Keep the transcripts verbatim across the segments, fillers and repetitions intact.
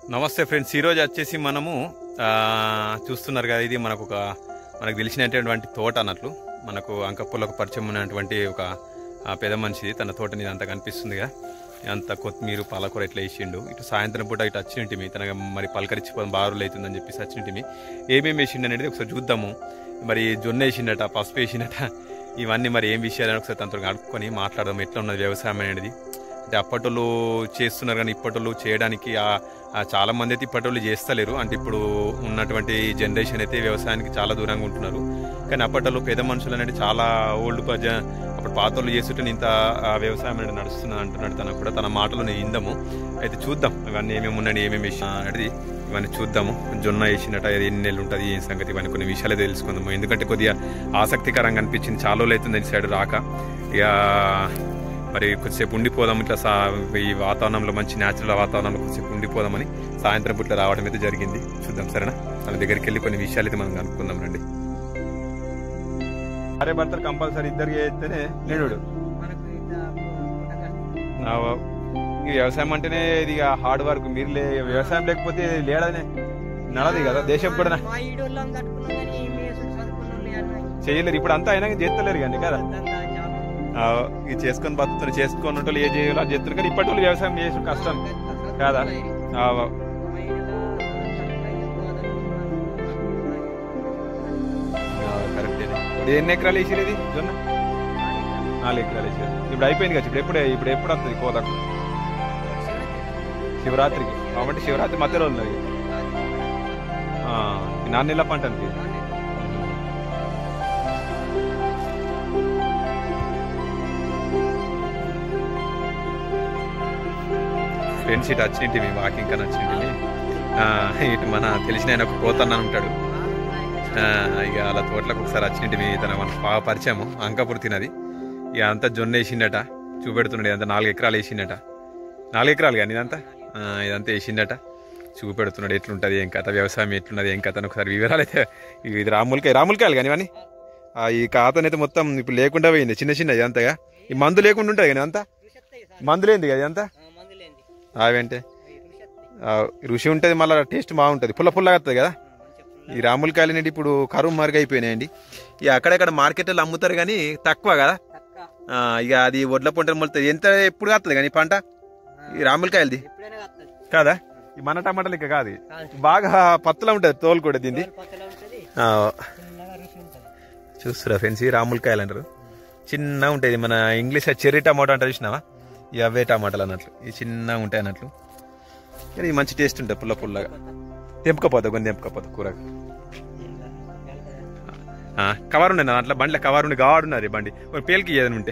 నమస్తే ఫ్రెండ్స్, ఈరోజు వచ్చేసి మనము చూస్తున్నారు కదా, ఇది మనకు ఒక మనకు తెలిసినటువంటి తోట అన్నట్లు. మనకు అంకపూర్లకు పరిచయం ఉన్నటువంటి ఒక పెద్ద మనిషిది, తన తోటని అంత కనిపిస్తుంది కదా. అంత కొత్తిమీర పాలకూర ఇట్లా వేసిండు. ఇటు సాయంత్రం పూట ఇటు వచ్చినట్టు తన మరి పలకరించిపోవడం బారులు అవుతుందని చెప్పేసి వచ్చినట్టు ఏమేమి వేసిండు అనేది ఒకసారి చూద్దాము. మరి జొన్న వేసిండట, పసుపు వేసిండట, ఇవన్నీ మరి ఏం విషయాలని ఒకసారి తనతో కనుక్కొని మాట్లాడదాం. ఎట్లా ఉన్నది వ్యవసాయం అనేది. అంటే అప్పటోళ్ళు చేస్తున్నారు కానీ ఇప్పటోళ్ళు చేయడానికి చాలా మంది అయితే ఇప్పటోళ్ళు చేస్తలేరు. అంటే ఇప్పుడు ఉన్నటువంటి జనరేషన్ అయితే వ్యవసాయానికి చాలా దూరంగా ఉంటున్నారు. కానీ అప్పటోళ్ళు పేద మనుషులు అనేది చాలా ఓల్డ్ పజ అప్పుడు పాతోళ్ళు చేస్తుంటే ఇంత వ్యవసాయం అనేది నడుస్తున్నది అంటున్నాడు. తనకు కూడా తన మాటలు ఇందము. అయితే చూద్దాం ఇవన్నీ ఏమేమి ఉన్నాయని, ఏమేమి వేసిన అనేది ఇవన్నీ చూద్దాము. జొన్న వేసినట్ట ఎన్ని నెలలు ఉంటుంది, ఏం సంగతి, ఇవన్నీ కొన్ని విషయాలు తెలుసుకుందాము. ఎందుకంటే కొద్దిగా ఆసక్తికరంగా అనిపించింది. చాలా రోజులు అవుతుంది ఈ సైడ్ రాక. ఇక మరి కొద్దిసేపు ఉండిపోదాం ఇట్లా సా ఈ వాతావరణంలో, మంచి న్యాచురల్ వాతావరణంలో కొద్దిసేపు ఉండిపోదామని సాయంత్రం పూట్ల రావడం అయితే జరిగింది. చూద్దాం సరేనా. మన దగ్గరికి వెళ్ళి కొన్ని విషయాలు అయితే మనం కనుక్కుందాం రండి. భార్య భర్తలు కంపల్సరీ ఇద్దరు చేస్తేనే నేడు. ఈ వ్యవసాయం అంటేనే ఇది హార్డ్ వర్క్. మీరు లే వ్యవసాయం లేకపోతే లేడనే నడది కదా దేశం కూడా. చేయలేరు ఇప్పుడు అంతా అయినా చేస్తలేరు కానీ కదా. ఇది చేసుకొని బతుకుతున్నారు, చేసుకొని ఉంటే ఏ చేయాలో అది చేస్తున్నారు. కానీ ఇప్పటి వాళ్ళు వ్యవసాయం చేసిన కష్టం కాదా. కరెక్ట్. ఇప్పుడు ఎన్ని ఎకరాలు వేసారు ఇది జొన్న? నాలుగు ఎకరాలు వేసారు. ఇప్పుడు అయిపోయింది కదా. ఇప్పుడు ఎప్పుడే ఇప్పుడు ఎప్పుడు వస్తుంది కోతకు? శివరాత్రికి. కాబట్టి శివరాత్రి మధ్యలో ఉన్నది. నాన్న నెల పంట అంతే. ఫ్రెండ్స్ ఇటు వచ్చినట్టు మేము వాకింగ్ కానీ వచ్చినట్టు. ఇటు మన తెలిసిన ఆయన ఒక కోతన్న ఉంటాడు. ఇక అలా తోటలకు ఒకసారి వచ్చినట్టు తన మనకు బాగా పరిచయము. అంకాపూర్ తినది. ఇక అంతా జొన్న వేసిండట, చూపెడుతున్నాడు. ఇదంతా నాలుగు ఎకరాలు వేసిండట. నాలుగు ఎకరాలు కానీ ఇదంతా ఇదంతా వేసిండట, చూపెడుతున్నాడు. ఎట్లుంటుంది ఏం కథ, వ్యవసాయం ఎట్లున్నది ఏం కథ అని ఒకసారి వివరాలు అయితే. ఇది రాములకాయ రాములకాయలు కానీ ఇవన్నీ. ఈ కాతనైతే మొత్తం ఇప్పుడు లేకుండా పోయింది, చిన్న చిన్న ఇదంతగా. ఈ మందు లేకుండా ఉంటుంది కానీ అంతా మందులేంది కదా ఇదంతా. అవేంటే రుచి ఉంటుంది, మళ్ళీ టేస్ట్ బాగుంటుంది, పుల్ల పుల్లగా వస్తుంది కదా. ఈ రాములకాయలు అనేది ఇప్పుడు కరువు మరుగు అయిపోయినాయండి. ఇక అక్కడక్కడ మార్కెట్లో అమ్ముతారు కానీ తక్కువ కదా. ఇక అది వడ్ల పంటలు మొలుతుంది. ఎంత ఎప్పుడు వస్తుంది కానీ పంట ఈ రాములకాయలది కాదా. ఈ మన టమాటాలు ఇక కాదు, బాగా పత్తులా ఉంటుంది తోలు కూడా దీన్ని. చూస్తురా ఫ్రెండ్స్, ఈ రాములకాయలు అంటారు. చిన్నగా ఉంటుంది. మన ఇంగ్లీష్ చెర్రీ టమాటో అంటారు చూసినావా, ఇవి అవే టమాటాలు అన్నట్లు. ఇవి చిన్నగా ఉంటాయి అన్నట్లు. కానీ మంచి టేస్ట్ ఉంటుంది, పుల్ల పుల్లగా. తెంపుకపోతా కొన్ని తెంపుకపోతా కూరగా. కవర్ ఉండే అట్లా బండిలో కవర్ ఉండి గాడున్నది బండి పేలికి ఏదైనా ఉంటే.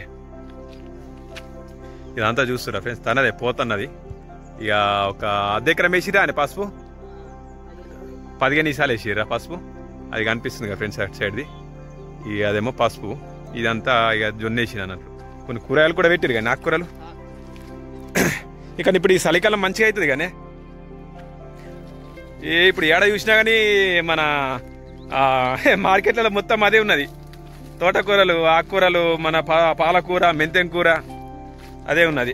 ఇదంతా చూస్తురా ఫ్రెండ్స్, తనదే పోతున్నది. ఇక ఒక అర్ధ ఎకరం వేసిరా అని పసుపు పదిహేను నిమిషాలు వేసిరా పసుపు. అది కనిపిస్తుంది కదా ఫ్రెండ్స్ అటు సైడ్ది. ఇక అదేమో పసుపు. ఇదంతా ఇక జొన్న వేసిన అన్నట్లు. కొన్ని కూరగాయలు కూడా పెట్టిరు కానీ ఆకుకూరలు. ఇక ఇప్పుడు ఈ చలికాలం మంచిగా అవుతుంది కానీ ఏ ఇప్పుడు ఏడ చూసినా కానీ మన మార్కెట్లలో మొత్తం అదే ఉన్నది. తోటకూరలు, ఆకుకూరలు, మన పా పాలకూర, మెంతెం కూర అదే ఉన్నది.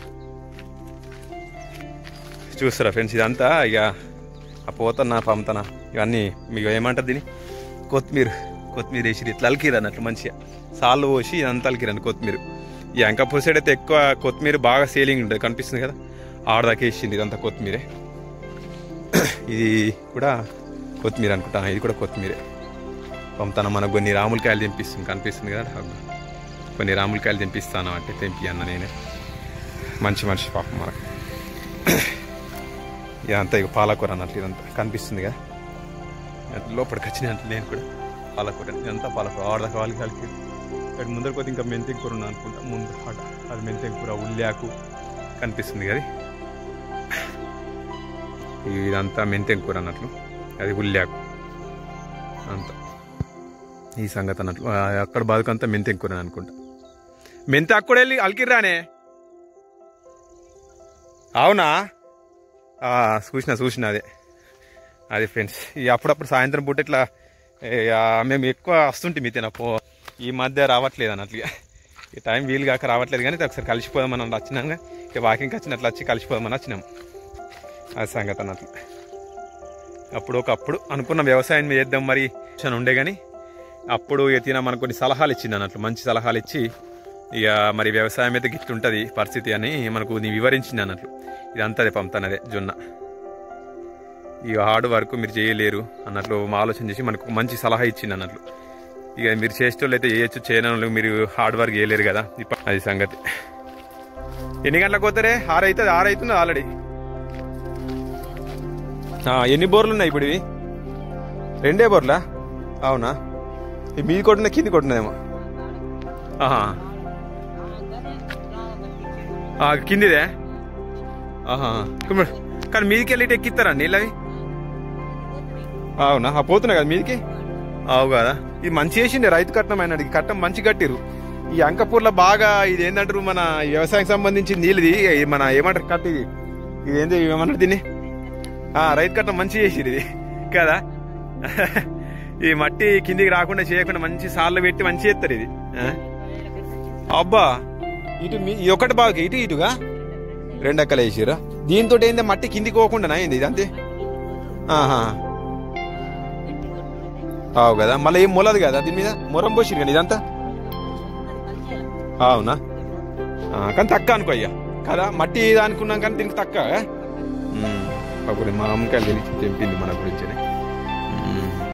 చూస్తారా ఫ్రెండ్స్, ఇదంతా ఇక ఆ పోతన్న పంతన ఇవన్నీ మీకు ఏమంటారు దీన్ని, కొత్తిమీర. కొత్తిమీర వేసి ఇట్లా అలికిరు అన్నట్లు మంచిగా సాళ్ళు పోసి ఇదంతా అలికిరండి కొత్తిమీర. ఈ అంకాపూర్ సైడ్ అయితే ఎక్కువ కొత్తిమీర బాగా సేలింగ్ ఉంటుంది, కనిపిస్తుంది కదా. ఆడదాకా వేసింది ఇదంతా కొత్తిమీరే. ఇది కూడా కొత్తిమీర అనుకుంటా, ఇది కూడా కొత్తిమీరే. పంపుతాను. మనకు కొన్ని రాములకాయలు తెంపిస్తుంది, కనిపిస్తుంది కదా. కొన్ని రాములకాయలు తెంపిస్తాను అంటే తెంపి అన్న నేనే. మంచి మనిషి పాపం మనకు. ఇదంతా ఇక పాలకూర అన్నట్లు ఇదంతా కనిపిస్తుంది కదా. లోపలికి వచ్చినట్లు నేను కూడా పాలకూర. ఇదంతా పాలకూర. ఆడదాకా వాళ్ళకి కలిపి ఇక్కడ ముందర కొద్ది ఇంకా మెంతెం కూర ఉన్నా అనుకుంటా. ముందు ఆట అది మెంతెం కూర, ఉల్లాకు కనిపిస్తుంది కదా. ఇదంతా మెంతెం కూర అన్నట్లు, అది ఉల్లాకు అంతా ఈ సంగతి అన్నట్లు. అక్కడ బాదుకంతా మెంతెం కూర అనుకుంటా. మెంతి అక్కడ వెళ్ళి అలికిర్రానే. అవునా? చూసిన చూసిన అదే అదే ఫ్రెండ్స్. ఇక అప్పుడప్పుడు సాయంత్రం పూట ఇట్లా మేము ఎక్కువ వస్తుంటే మీ తినపో. ఈ మధ్య రావట్లేదు అన్నట్లుగా. ఈ టైం వీలు కాక రావట్లేదు కానీ ఒకసారి కలిసిపోదామని వచ్చినాక ఇక వాకింగ్కి వచ్చినట్లు వచ్చి కలిసిపోదామని వచ్చినాం. ఆ సంగతి అన్నట్లు. అప్పుడు ఒకప్పుడు అనుకున్న వ్యవసాయం చేద్దాం మరి అని ఉండే కానీ అప్పుడు ఎత్తిన మనకు కొన్ని సలహాలు ఇచ్చింది అన్నట్లు, మంచి సలహాలు ఇచ్చి ఇక మరి వ్యవసాయం అయితే గిట్టుంటుంది పరిస్థితి అని మనకు నీ వివరించింది అన్నట్లు. ఇదంతా అదే పంపుతానదే జొన్న, ఇక హార్డ్ వర్క్ మీరు చేయలేరు అన్నట్లు ఆలోచన చేసి మనకు మంచి సలహా ఇచ్చింది అన్నట్లు. ఇక మీరు చేసేటోళ్ళు అయితే చేయొచ్చు, చేయని మీరు హార్డ్ వర్క్ చేయలేరు కదా, అది సంగతి. ఎన్ని గంటలకు పోతారే? ఆరు అవుతుంది, ఆరు అవుతుంది ఆల్రెడీ. ఎన్ని బోర్లు ఉన్నాయి ఇప్పుడు? ఇవి రెండే బోర్లా? అవునా? మీది కొట్టిన కింది కొట్టినదేమో. కిందిదే. ఆహా, కానీ మీదికి వెళ్ళి ఎక్కిస్తారా నీళ్ళు అవి? అవునా? పోతున్నాయి కదా మీదికి. అవు కదా, ఇది మంచి చేసిండే రైతు కట్నం అయినాడు. ఈ కట్టం మంచి కట్టిరు. ఈ అంకపూర్లో బాగా ఇది ఏంటంటారు మన వ్యవసాయం సంబంధించి నీళ్ళది మన ఏమంటారు కట్ట, ఇది ఇది ఏంటి ఏమన్నారు దీన్ని? రైతు కట్టం మంచి చేసిరు ఇది కదా. ఈ మట్టి కిందికి రాకుండా చేయకుండా మంచి సార్లు పెట్టి మంచి చేస్తారు ఇది. అబ్బా, ఇటు మీ ఒకటి బాగా ఇటు ఇటుగా రెండు ఎక్కలు వేసిరా. దీంతో ఏంది మట్టి కిందికి పోకుండా అయింది ఇది అంతే. ఆహా, అవు కదా, మళ్ళీ ఏం మొలదు కదా దీని మీద, మొరం పోసిరు కానీ ఇదంతా. అవునా? కానీ తక్కువ అనుకో అయ్యా కదా, మట్టి అనుకున్నాం కానీ దీనికి తక్కువ. అప్పుడు మా అమ్మకాయలు తెలిసి చెప్పింది మన గురించి.